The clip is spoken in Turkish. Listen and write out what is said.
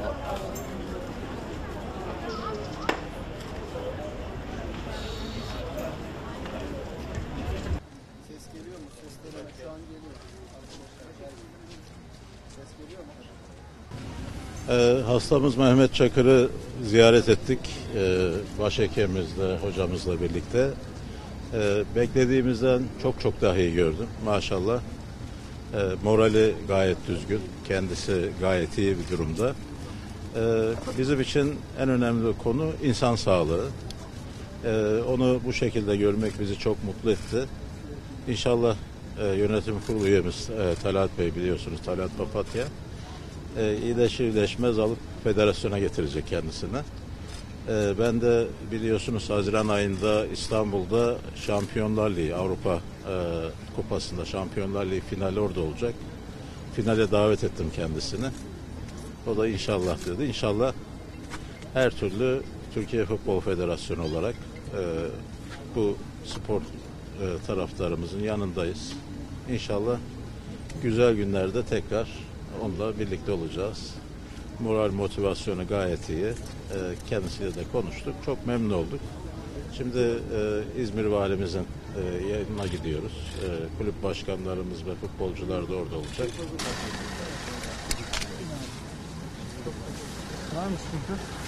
Ses geliyor mu? Sesler şu an geliyor. Ses geliyor mu? Hastamız Mehmet Çakır'ı ziyaret ettik. Başhekimimizle, hocamızla birlikte. Beklediğimizden çok daha iyi gördüm. Maşallah. Morali gayet düzgün. Kendisi gayet iyi bir durumda. Bizim için en önemli konu insan sağlığı. Onu bu şekilde görmek bizi çok mutlu etti. İnşallah yönetim kurulu üyemiz Talat Bey, biliyorsunuz, Talat Papatya, iyileşmez alıp federasyona getirecek kendisine. Ben de biliyorsunuz Haziran ayında İstanbul'da Şampiyonlar Ligi, Avrupa Kupası'nda Şampiyonlar Ligi finali orada olacak. Finale davet ettim kendisini. O da inşallah dedi. İnşallah her türlü Türkiye Futbol Federasyonu olarak bu spor taraftarımızın yanındayız. İnşallah güzel günlerde tekrar onunla birlikte olacağız. Moral motivasyonu gayet iyi. Kendisiyle de konuştuk. Çok memnun olduk. Şimdi İzmir Valimizin yanına gidiyoruz. Kulüp başkanlarımız ve futbolcular da orada olacak. Var mı sıkıntı?